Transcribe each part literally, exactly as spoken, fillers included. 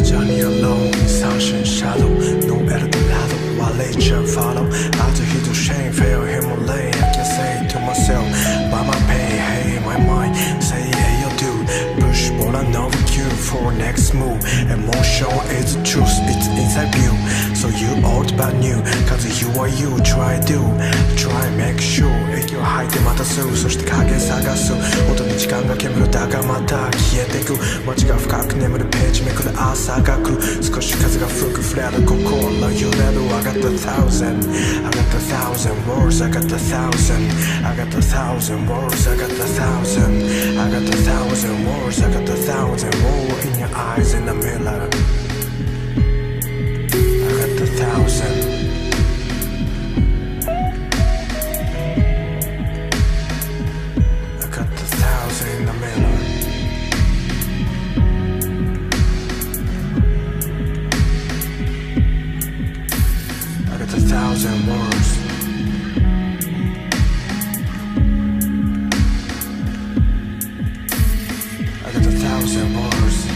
journey alone in sunshine shadow. No Eldorado, while nature follow. After he do shame, fail Himalayan. I can say to myself, by my pain, hey, my mind, say, hey, you do. Push, but I know the cue for next move. Emotion is the truth, it's inside you. So you old but new, cause you are you, try do. Try make sure, 息を吐いてまたすぐ、そして影探す。音に時間が煙るだがまた消えてく。街が深く眠るページめくる朝が来る。少し風が吹く触れる心揺れる。I got a thousand, I got a thousand words, I got a thousand, I got a thousand words, I got a thousand, I got a thousand words, I got a thousand more in your eyes in the mirror. I got a thousand. In the mirror, I got a thousand words. I got a thousand words.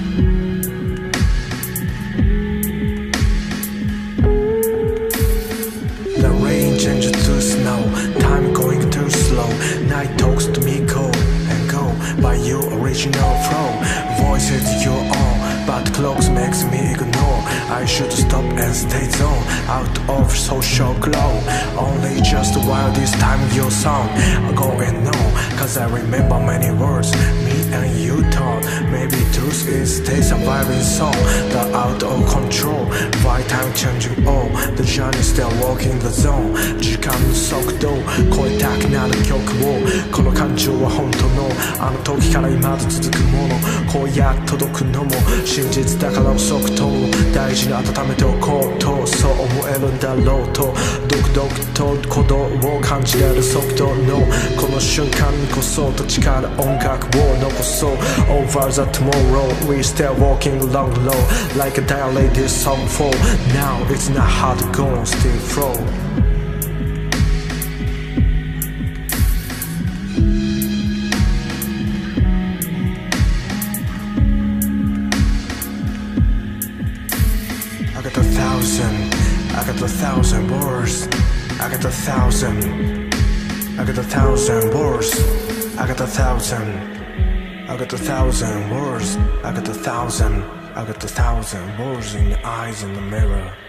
The rain changes to snow. Time going too slow. Night talks to me cold. By your original flow, voice is your own, but clocks makes me ignore. I should stop and stay zone, out of social glow. Only just while this time your song going on, cause I remember many words me and you taught. Maybe truth is stay surviving song, the out of control. Why time changing all, the journey still walking the zone. 時間の速度超えたくなる曲を、この感情は本当のあの時から今まで続くもの。こうやって届くのも真実だから遅くとも大事に温めておこうと、そう思えるんだろうと。独々と鼓動を感じれる速度のこの瞬間にこそと力音楽を残そう。 Over the tomorrow we still walking along low, like a dilated song for now. It's not hard to go on, still flow. I got a thousand, I got a thousand words, I got a thousand, I got a thousand words, I got a thousand, I got a thousand words, I got a thousand, I got a thousand words in the eyes in the mirror.